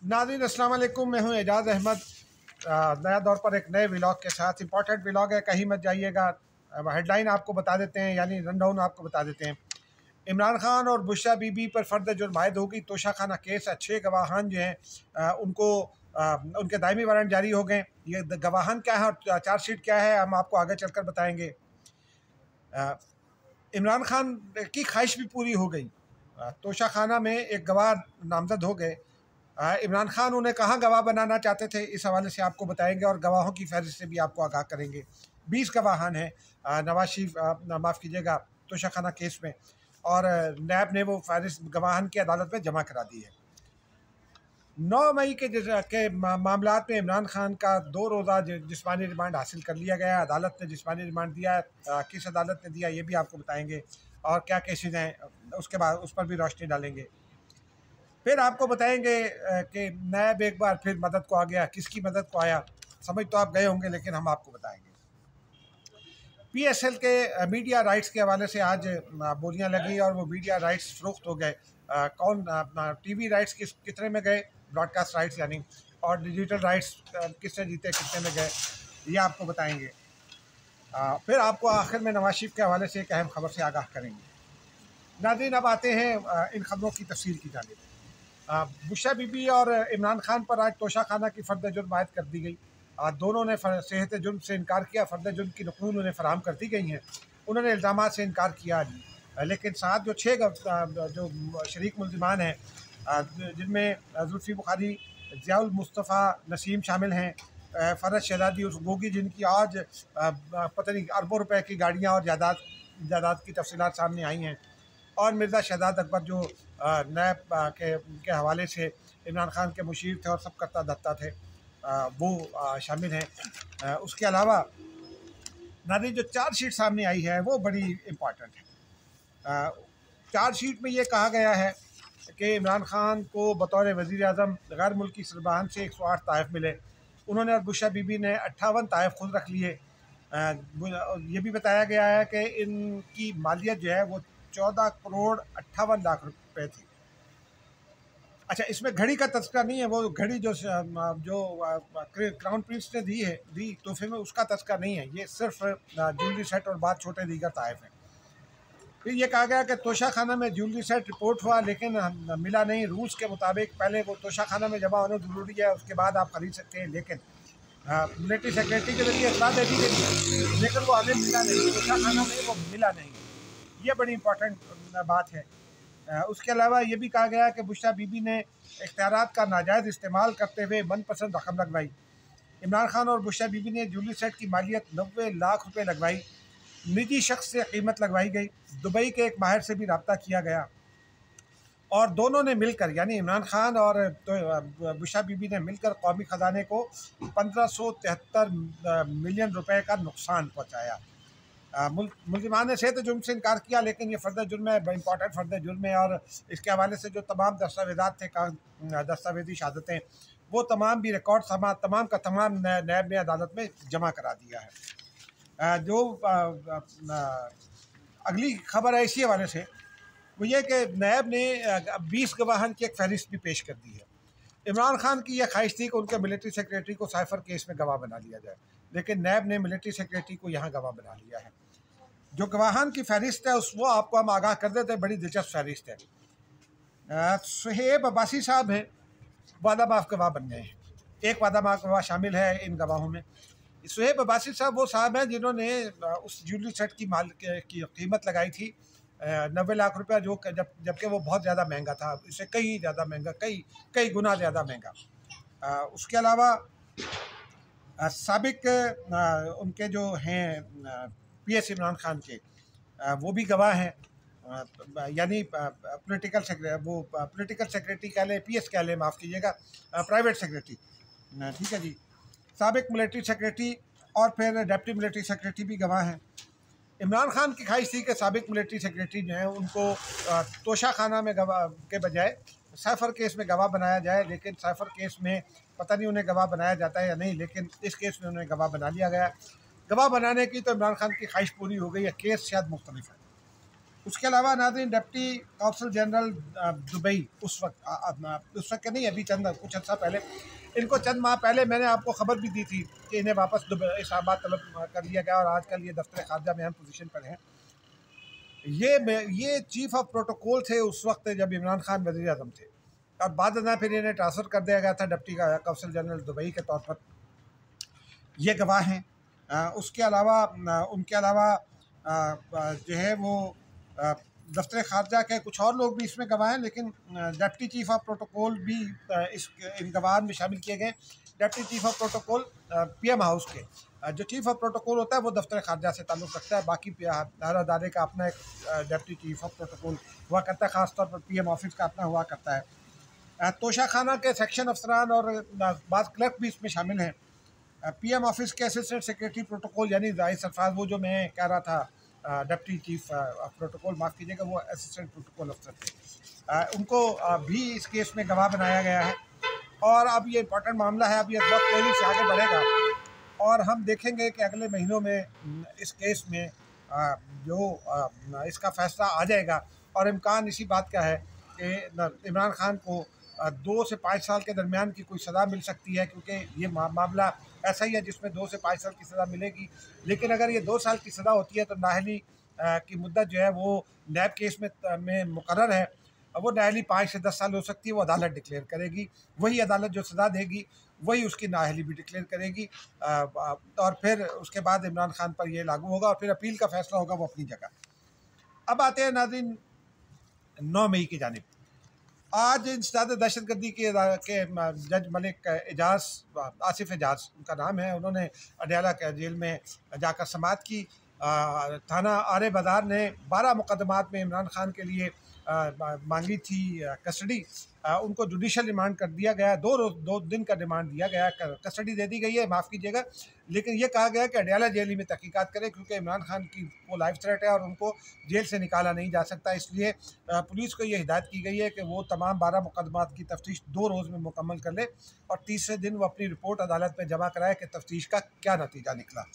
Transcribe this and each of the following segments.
नाज़रीन अस्सलाम वालेकुम, मैं हूँ एजाज़ अहमद। नया दौर पर एक नए व्लॉग के साथ। इंपॉर्टेंट व्लॉग है, कहीं मत जाइएगा। हेडलाइन आपको बता देते हैं, यानी रनडाउन आपको बता देते हैं। इमरान खान और बुशरा बीबी पर फ़र्द जुर्म आयद होगी। तोशाखाना केस है। 6 गवाहान जो हैं उनको उनके दायमी वारंट जारी हो गए। ये गवाहान क्या है और चार्जशीट क्या है, हम आपको आगे चलकर बताएंगे। इमरान खान की ख्वाहिश भी पूरी हो गई। तोशाखाना में एक गवाह नामजद हो गए। इमरान खान उन्हें कहाँ गवाह बनाना चाहते थे, इस हवाले से आपको बताएंगे और गवाहों की फहरिस्त से भी आपको आगाह करेंगे। 20 गवाहान हैं नवाज शरीफ माफ़ कीजिएगा तोशाखाना केस में, और नैब ने वो फहरिस्त गवाहान की अदालत में जमा करा दी है। 9 मई के मामलात में इमरान खान का 2 रोज़ा जिस्मानी रिमांड हासिल कर लिया गया है। अदालत ने जिस्मानी रिमांड दिया है। किस अदालत ने दिया ये भी आपको बताएंगे, और क्या केसेज हैं उसके बाद उस पर भी रोशनी डालेंगे। फिर आपको बताएंगे कि नैब एक बार फिर मदद को आ गया। किसकी मदद को आया समझ तो आप गए होंगे, लेकिन हम आपको बताएंगे। PSL के मीडिया राइट्स के हवाले से आज बोलियां लगी और वो मीडिया राइट्स फरोख्त हो गए। कौन TV राइट्स कितने में गए, ब्रॉडकास्ट राइट्स यानी, और डिजिटल राइट्स किसने जीते, कितने में गए, ये आपको बताएंगे। फिर आपको आखिर में नवाज शरीफ के हवाले से एक अहम खबर से आगाह करेंगे। नाज़रीन, अब आते हैं इन खबरों की तफसील की जानिब। बुशरा बीबी और इमरान खान पर आज तोशाखाना की फ़र्द जुर्म आयद कर दी गई। दोनों ने सेहत जुर्म से इनकार किया। फ़र्द जुर्म की नकूल उन्हें फराहम कर दी गई हैं। उन्होंने इल्ज़ामात से इनकार किया आज, लेकिन साथ जो 6 जो शरीक मुल्ज़िमान हैं, जिनमें जुल्फ़ी बुखारी, ज़ियाउल मुस्तफ़ा नसीम शामिल हैं, फ़रज शहज़ादी उस गोगी जिनकी आज पता नहीं अरबों रुपए की गाड़ियाँ और जायदाद की तफसीलात सामने आई हैं, और मिर्ज़ा शहजाद अकबर जो नैब के हवाले से इमरान खान के मुशीर थे और सब करता धरता थे, वो शामिल हैं। उसके अलावा नाज़रीन जो चार्जशीट सामने आई है वो बड़ी इम्पॉर्टेंट है। चार्जशीट में ये कहा गया है कि इमरान खान को बतौर वज़ीर आज़म गैर मुल्की सरबराहान से 108 तहफ़ मिले। उन्होंने और बुशरा बीबी ने 58 तहफ़ खुद रख लिए। ये भी बताया गया है कि इनकी मालियत जो है वो 14 करोड़ 58 लाख रुपए थी। अच्छा, इसमें घड़ी का तस्करा नहीं है। वो घड़ी जो क्राउन प्रिंस ने दी तोहफे में, उसका तस्करा नहीं है। ये सिर्फ ज्वेलरी सेट और बाद छोटे दीगर तहफ़ हैं। फिर ये कहा गया कि तोशाखाना में ज्वेलरी सेट रिपोर्ट हुआ, लेकिन मिला नहीं। रूल्स के मुताबिक पहले वो तोशाखाना में जमा होना ज़रूरी है, उसके बाद आप खरीद सकते हैं, लेकिन मिलिट्री सेक्रेटरी के ज़रिए इतला दे दी गई, लेकिन वो हमें मिला नहीं। तोशाखाना में वो मिला नहीं। ये बड़ी इंपॉर्टेंट बात है। उसके अलावा ये भी कहा गया कि बुशरा बीबी ने इख्तियारात का नाजायज़ इस्तेमाल करते हुए मनपसंद रकम लगवाई। इमरान खान और बुशरा बीबी ने ज्वेलरी सेट की मालियत 90 लाख रुपए लगवाई। निजी शख्स से कीमत लगवाई गई। दुबई के एक माहिर से भी रब्ता किया गया, और दोनों ने मिलकर, यानी इमरान खान और बुशरा बीबी ने मिलकर कौमी ख़जाने को 1573 मिलियन रुपए का नुकसान पहुँचाया। मुल्ज़िमान ने सेहत जुर्म से इनकार किया, लेकिन ये फ़र्द जुर्म है, इम्पॉर्टेंट फ़र्द जुर्म है, और इसके हवाले से जो तमाम दस्तावेज़ात थे, दस्तावेजी शहादतें, वो तमाम भी रिकॉर्ड तमाम का तमाम नैब ने अदालत में जमा करा दिया है। जो अगली खबर है इसी हवाले से, वो ये कि नैब ने 20 गवाहान की एक फहरिस्त भी पेश कर दी है। इमरान खान की यह ख्वाहिश थी कि उनके मिलिट्री सेक्रेटरी को साइफर केस में गवाह बना लिया जाए, लेकिन नैब ने मिलिट्री सेक्रेटरी को यहाँ गवाह बना लिया है। जो गवाहान की फहरिस्त है वो आपको हम आगाह कर देते हैं। बड़ी दिलचस्प फहरिस्त है। सुहेब अब्बासी साहब हैं, वादा माफ गवाह बन गए हैं। एक वादा माफ गवाह शामिल है इन गवाहों में। सुहेब अब्बासी साहब वो साहब हैं जिन्होंने उस ज्वेलरी सेट की कीमत लगाई थी 90 लाख रुपया, जबकि वो बहुत ज़्यादा महंगा था, इससे कई ज़्यादा महंगा, कई गुना ज़्यादा महंगा। उसके अलावा साबिक उनके जो हैं PS इमरान खान के, वो भी गवाह हैं। यानी पॉलिटिकल सेक्रेटरी कह लें, PS कह लें, माफ़ कीजिएगा, प्राइवेट सेक्रेटरी, ठीक है जी। साबिक मिलिट्री सेक्रेटरी और फिर डिप्टी मिलिट्री सेक्रेटरी भी गवाह हैं। इमरान खान की ख्वाहिश थी कि साबिक मिलिट्री सेक्रेटरी जो हैं उनको तोशाखाना में गवाह के बजाय साइफर केस में गवाह बनाया जाए, लेकिन साइफर केस में पता नहीं उन्हें गवाह बनाया जाता है या नहीं, लेकिन इस केस में उन्हें गवाह बना लिया गया। गवाह बनाने की तो इमरान खान की ख्वाहिश पूरी हो गई है, केस शायद मुख्तलिफ है। उसके अलावा नाज़रीन डिप्टी कौंसल जनरल दुबई उस वक्त नहीं, अभी कुछ अर्सा पहले, इनको चंद माह पहले मैंने आपको खबर भी दी थी कि इन्हें वापस इस्लामाबाद तलब कर लिया गया और आजकल ये दफ्तर खारजा में अहम पोजीशन पर हैं। ये चीफ ऑफ प्रोटोकॉल थे उस वक्त जब इमरान खान वज़ीर आज़म थे, और बाद में फिर इन्हें ट्रांसफ़र कर दिया गया था डिप्टी कौंसल जनरल दुबई के तौर पर। ये गवाह हैं। उसके अलावा उनके अलावा जो है वो दफ्तर खारजा के कुछ और लोग भी इसमें गवाह हैं, लेकिन डिप्टी चीफ ऑफ प्रोटोकॉल भी इन गवाह में शामिल किए गए। Deputy chief of protocol PM house के जो चीफ ऑफ प्रोटोकॉल होता है वो दफ्तर खारजा से ताल्लुक़ रखता है, बाकी हर अदारे का अपना एक डिप्टी चीफ ऑफ प्रोटोकॉल हुआ करता है, ख़ासतौर पर पीएम ऑफिस का अपना हुआ करता है। तोशा खाना के सेक्शन अफसरान और बाज़ क्लर्क भी इसमें शामिल हैं। पीएम ऑफिस के असिस्टेंट सेक्रेटरी प्रोटोकॉल यानी जाहिर सरफराज, वो जो मैं कह रहा था डिप्टी चीफ प्रोटोकॉल, माफ़ कीजिएगा, वो असिस्टेंट प्रोटोकॉल अफसर थे, उनको भी इस केस में गवाह बनाया गया है। और अब ये इम्पोर्टेंट मामला है, अब ये बहुत तेज़ी से आगे बढ़ेगा और हम देखेंगे कि अगले महीनों में इस केस में जो इसका फ़ैसला आ जाएगा। और इम्कान इसी बात का है कि इमरान खान को 2 से 5 साल के दरमियान की कोई सज़ा मिल सकती है, क्योंकि ये मामला ऐसा ही है जिसमें 2 से 5 साल की सज़ा मिलेगी। लेकिन अगर ये 2 साल की सज़ा होती है तो नाअहली की मुद्दत जो है वो नैब केस में मुकर्रर है, वो नाअहली 5 से 10 साल हो सकती है। वो अदालत डिक्लेयर करेगी, वही अदालत जो सज़ा देगी वही उसकी नाअहली भी डिक्लेयर करेगी, और फिर उसके बाद इमरान खान पर ये लागू होगा और फिर अपील का फ़ैसला होगा वो अपनी जगह। अब आते हैं नाज़रीन 9 मई की जानिब। आज इंसदाद दहशतगर्दी के जज मलिक आसिफ एजाज उनका नाम है, उन्होंने अडयाला के जेल में जाकर समाअत की। थाना आरे बाज़ार ने 12 मुकदमात में इमरान खान के लिए मांगी थी कस्टडी। उनको जुडिशल रिमांड कर दिया गया, 2 दिन का रिमांड दिया गया, कस्टडी दे दी गई है, माफ़ कीजिएगा, लेकिन ये कहा गया कि अडयाला जेल ही में तहकीकात करें, क्योंकि इमरान खान की वो लाइफ थ्रेट है और उनको जेल से निकाला नहीं जा सकता। इसलिए पुलिस को ये हिदायत की गई है कि वो तमाम 12 मुकदमात की तफ्तीश 2 रोज़ में मुकम्मल कर ले और तीसरे दिन वो अपनी रिपोर्ट अदालत में जमा कराए कि तफ्तीश का क्या नतीजा निकला।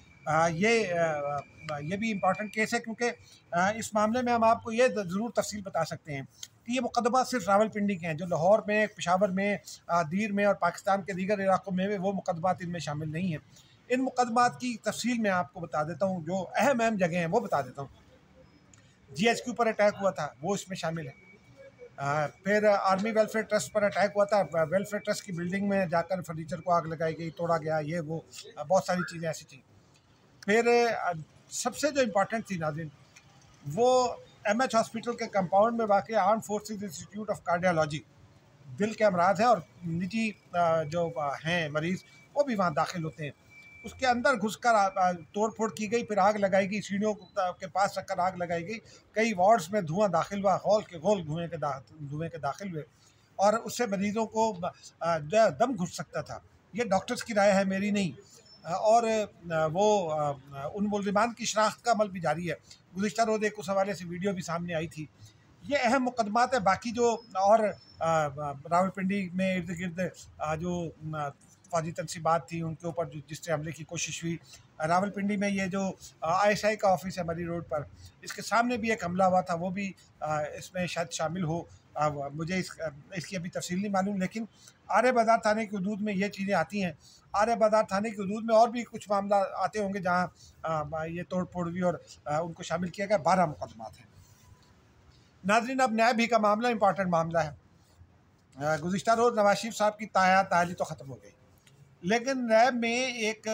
ये भी इम्पॉर्टेंट केस है, क्योंकि इस मामले में हम आपको ये ज़रूर तफसील बता सकते हैं कि ये मुकदमा सिर्फ रावलपिंडी के हैं। जो लाहौर में, पेशावर में, दीर में और पाकिस्तान के दीगर इलाकों में वो मुकदमात इनमें शामिल नहीं हैं। इन मुकदमात की तफसील मैं आपको बता देता हूँ, जो अहम जगह हैं वो बता देता हूँ। GHQ पर अटैक हुआ था, वो इसमें शामिल है। फिर आर्मी वेलफेयर ट्रस्ट पर अटैक हुआ था, वेलफेयर ट्रस्ट की बिल्डिंग में जाकर फर्नीचर को आग लगाई गई, तोड़ा गया, ये वो बहुत सारी चीज़ें ऐसी थी। फिर सबसे जो इम्पोर्टेंट थी नाज़रीन, वो MH हॉस्पिटल के कंपाउंड में वाक़ arm forces institute of cardiology, दिल के अमराज हैं और निजी जो हैं मरीज़ वो भी वहाँ दाखिल होते हैं, उसके अंदर घुसकर तोड़ फोड़ की गई, फिर आग लगाई गई, सीढ़ियों के पास रखकर आग लगाई गई, कई वार्ड्स में धुआं दाखिल हुआ, हॉल धुएँ के दाखिल हुए और उससे मरीज़ों को दम घुस सकता था। ये डॉक्टर्स की राय है, मेरी नहीं। और वो उन मुल्ज़िमान की शनाख्त का अमल भी जारी है। गुज़िश्ता रोज़ एक उस हवाले से वीडियो भी सामने आई थी। ये अहम मुकदमात है। बाकी जो और रावलपिंडी में इर्द गिर्द जो फ़ौजी तनसीबात थी उनके ऊपर जिससे हमले की कोशिश हुई, रावलपिंडी में ये जो ISI का ऑफिस है मरी रोड पर, इसके सामने भी एक हमला हुआ था, वो भी इसमें शायद शामिल हो। मुझे इसकी अभी तफसील नहीं मालूम, लेकिन आर्य बाज़ार थाने की हदूद में ये चीज़ें आती हैं। आर्य बाज़ार थाने की हदूद में और भी कुछ मामला आते होंगे जहाँ ये तोड़ फोड़ हुई और उनको शामिल किया गया। 12 मुकदमात हैं नाज़रीन। अब न्याय भी का मामला इम्पॉर्टेंट मामला है। गुज़िश्ता रोज़ नवाज शरीफ साहब की ताली तो ख़त्म हो गई, लेकिन नैब में एक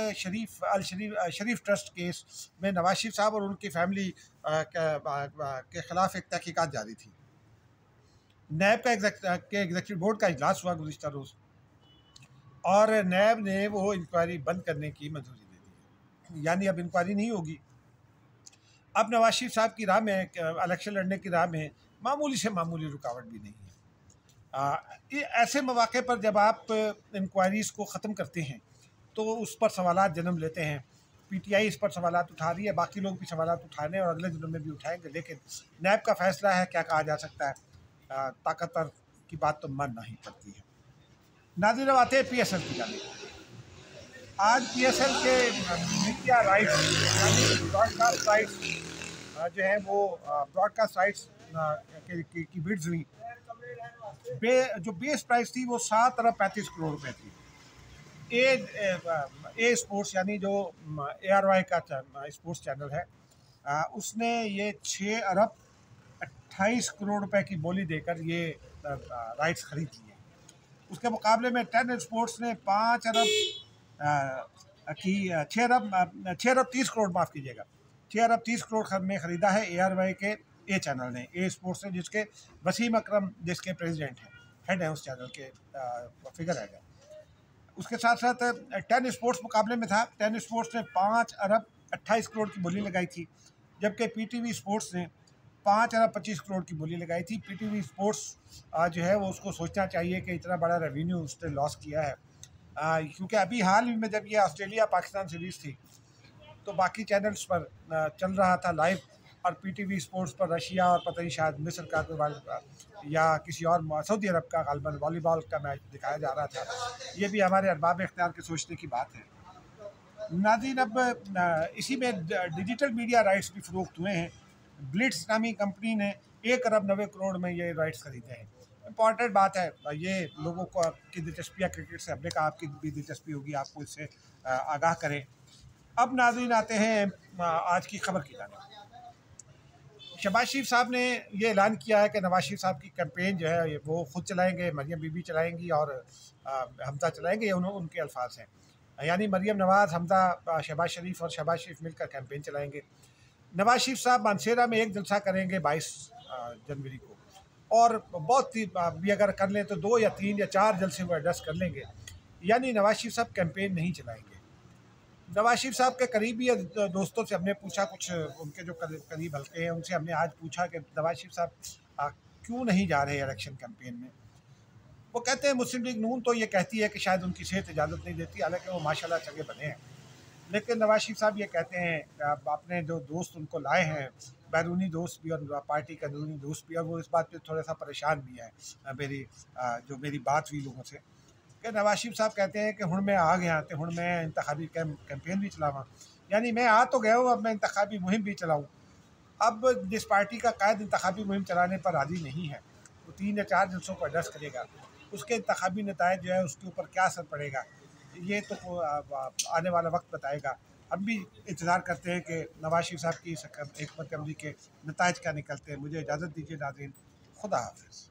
शरीफ ट्रस्ट केस में नवाज शरीफ साहब और उनकी फैमिली के ख़िलाफ़ एक तहकीकात जारी थी। नैब का एग्जीक्यूटिव बोर्ड का इजलास हुआ गुज़िश्ता रोज़ और नैब ने वो इंक्वायरी बंद करने की मंजूरी दे दी, यानी अब इंक्वायरी नहीं होगी। अब नवाज शरीफ साहब की राह में, इलेक्शन लड़ने की राह में मामूली से मामूली रुकावट भी नहीं है। ऐसे मौके पर जब आप इंक्वायरीज़ को ख़त्म करते हैं तो उस पर सवालात जन्म लेते हैं। PTI इस पर सवालात उठा रही है, बाकी लोग भी सवालात उठा रहे हैं और अगले दिनों में भी उठाएंगे, लेकिन नैब का फ़ैसला है, क्या कहा जा सकता है, ताकतवर की बात तो मानना ही पड़ती है। नाज़रीन अब आते हैं PSL की जानिब। आज PSL के मीडिया राइट्स यानी ब्रॉडकास्ट राइट्स जो है वो ब्रॉडकास्ट राइट्स की बिड्स हुई। जो बेस प्राइस थी वो 7 अरब 35 करोड़ रुपए थी। ए स्पोर्ट्स यानी जो ARY का स्पोर्ट्स चैनल है, उसने ये 6 अरब 28 करोड़ रुपए की बोली देकर ये राइट्स खरीद लिए। उसके मुकाबले में 10 स्पोर्ट्स ने 6 अरब 30 करोड़, माफ़ कीजिएगा, 6 अरब 30 करोड़ में ख़रीदा है ARY के ए चैनल ने, ए स्पोर्ट्स ने, जिसके वसीम अकरम जिसके प्रेसिडेंट हैं, हेड हैं उस चैनल के, फिगर हेड है। उसके साथ साथ 10 स्पोर्ट्स मुकाबले में था। 10 स्पोर्ट्स ने 5 अरब 28 करोड़ की बोली लगाई थी, जबकि PTV स्पोर्ट्स ने 5 अरब 25 करोड़ की बोली लगाई थी। PTV स्पोर्ट्स जो है वो उसको सोचना चाहिए कि इतना बड़ा रेवेन्यू उसने लॉस किया है, क्योंकि अभी हाल ही में जब ये ऑस्ट्रेलिया पाकिस्तान सीरीज़ थी तो बाकी चैनल्स पर चल रहा था लाइव, और PTV स्पोर्ट्स पर रशिया और पता नहीं शायद मिस्र का या किसी और सऊदी अरब का गालबन वॉलीबॉल का मैच दिखाया जा रहा था। ये भी हमारे अरबाब इख्तियार के सोचने की बात है। नाज़रीन, अब इसी में डिजिटल मीडिया राइट्स भी फ़रोख्त हुए हैं। ब्लिट्स नामी कंपनी ने 1 अरब 90 करोड़ में ये राइट्स खरीदे हैं। इम्पॉर्टेंट बात है, ये लोगों को की दिलचस्पी है क्रिकेट से, हमने कहा आपकी भी दिलचस्पी होगी, आपको इससे आगाह करें। अब नाज़रीन आते हैं आज की खबर की जानिब। शहबाज शरीफ साहब ने ये ऐलान किया है कि नवाज शरीफ साहब की कैंपेन जो है वो खुद चलाएंगे, मरियम बीबी चलाएंगी और हमजा चलाएंगे, ये उनके अल्फाज हैं। यानी मरियम नवाज़, हमजा, शहबाज शरीफ और शहबाज शरीफ मिलकर कैंपेन चलाएंगे। नवाज शरीफ साहब मानसेरा में एक जलसा करेंगे 22 जनवरी को, और बहुत ही भी अगर कर लें तो 2 या 3 या 4 जलसे वो एडजस्ट कर लेंगे। यानी नवाज शरीफ साहब कैंपेन नहीं चलाएंगे। नवाज शरीफ साहब के करीबी दोस्तों से हमने पूछा, कुछ उनके जो करीब हल्के हैं उनसे हमने आज पूछा कि नवाज शरीफ साहब क्यों नहीं जा रहे इलेक्शन कैंपेन में। वो कहते हैं मुस्लिम लीग नून तो ये कहती है कि शायद उनकी सेहत इजाज़त नहीं देती, हालांकि वो माशाल्लाह चंगे बने हैं। लेकिन नवाज शरीफ साहब ये कहते हैं अपने जो दोस्त उनको लाए हैं, बैरूनी दोस्त भी और पार्टी के अंदरूनी दोस्त भी, और वो इस बात पे थोड़ा सा परेशान भी है जो मेरी बात हुई लोगों से, कि नवाज शरीफ साहब कहते हैं कि हुण मैं आ गया तो हुण मैं इंतखाबी कैंपेन भी चलावा। यानी मैं आ तो गया हूँ, अब मैं इंतखाबी मुहिम भी चलाऊँ। अब जिस पार्टी का कायद इंतखाबी मुहिम चलाने पर राज़ी नहीं है, वो 3 या 4 जलसों को एडजस्ट करेगा, उसके इंतखाबी नतायज जो है उसके ऊपर क्या असर पड़ेगा, ये तो आने वाला वक्त बताएगा। हम भी इंतज़ार करते हैं कि नवाज शरीफ साहब की हिकमत अमली के नतायज क्या निकलते हैं। मुझे इजाज़त दीजिए नाज़रीन, खुदा हाफ़िज़।